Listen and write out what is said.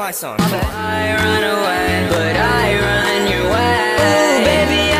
my song. I run away, but I run your way. Ooh, baby,